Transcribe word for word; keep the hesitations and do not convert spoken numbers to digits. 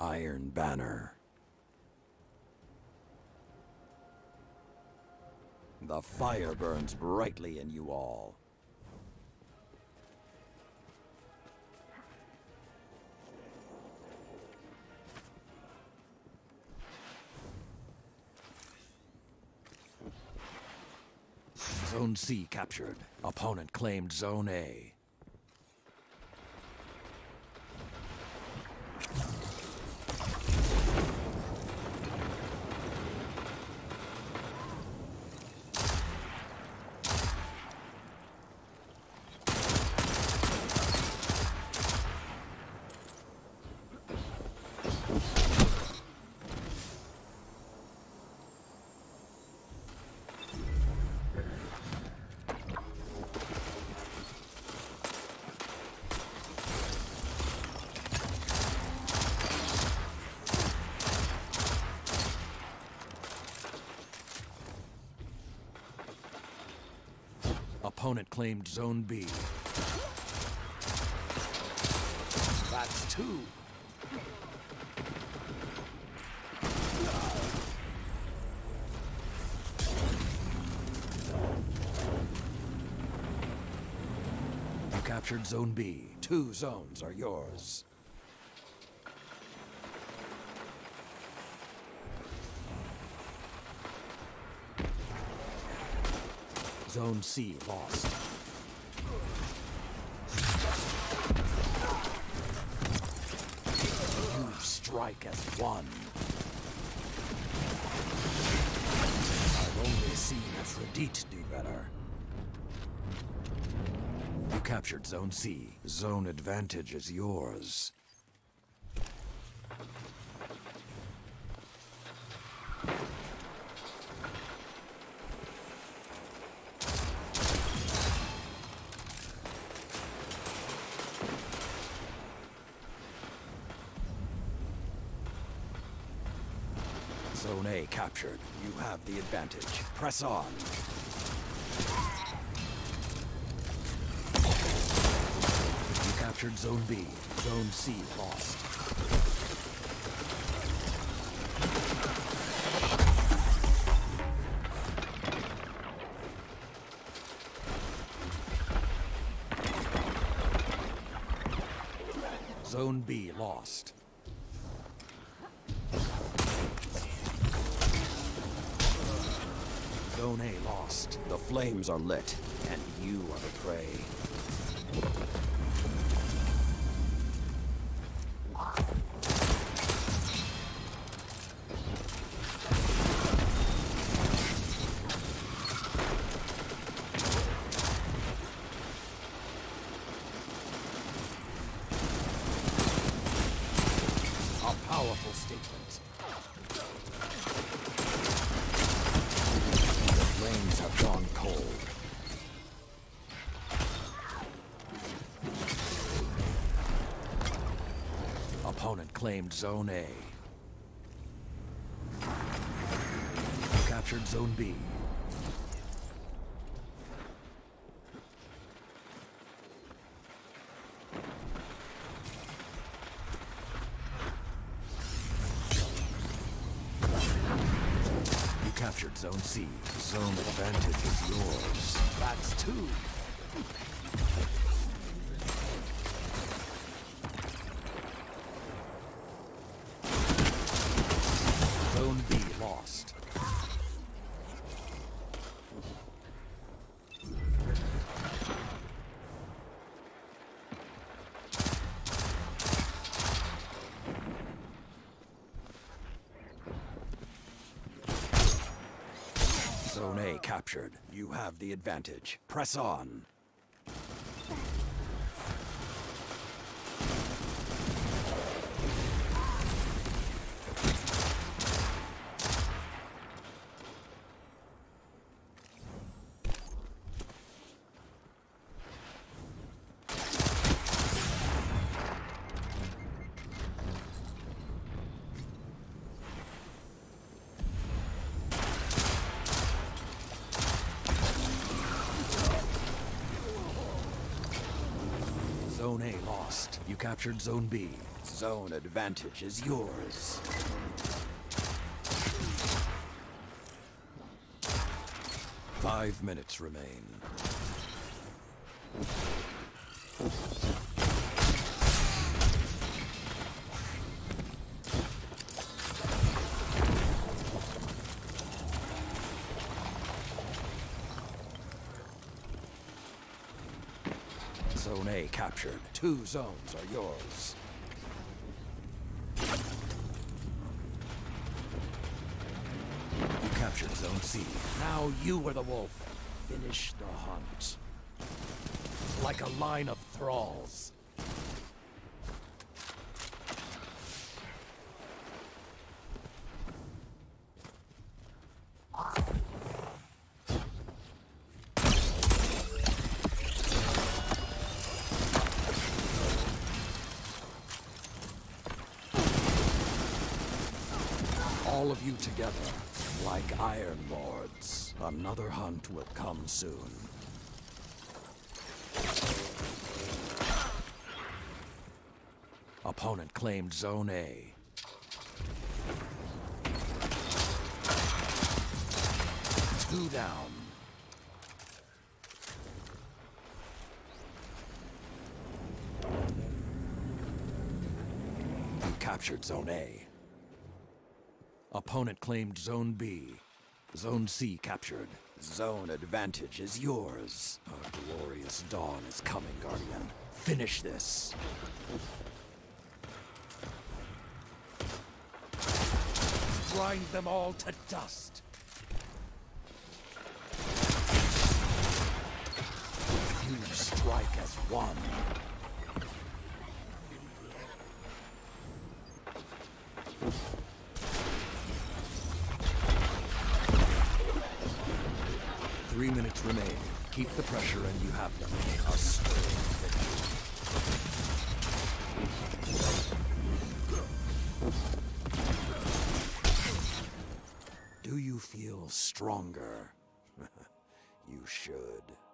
Iron Banner. The fire burns brightly in you all. Zone C captured. Opponent claimed Zone A. Opponent claimed Zone B. That's two. You captured Zone B. Two zones are yours. Zone C lost. You strike as one. I've only seen Aphrodite do better. You captured Zone C. Zone advantage is yours. Zone A captured. You have the advantage. Press on. You captured Zone B. Zone C lost. Zone B lost. Zone A lost. The flames are lit, and you are the prey. A powerful statement. Flames have gone cold. Opponent claimed Zone A. You captured Zone B. Captured Zone C. Zone advantage is yours. That's two. Zone B lost. Zone A captured. You have the advantage. Press on. Zone A lost. You captured Zone B. Zone advantage is yours. Five minutes remain. Zone A captured. Two zones are yours. You captured Zone C. Now you were the wolf. Finish the hunt. Like a line of thralls. All of you together, like Iron Lords. Another hunt will come soon. Opponent claimed Zone A. Two down. You captured Zone A. Opponent claimed Zone B. Zone C captured. Zone advantage is yours. A glorious dawn is coming, Guardian. Finish this. Grind them all to dust. You strike as one. Three minutes remain. Keep the pressure and you have them. A stirring victory. Do you feel stronger? You should.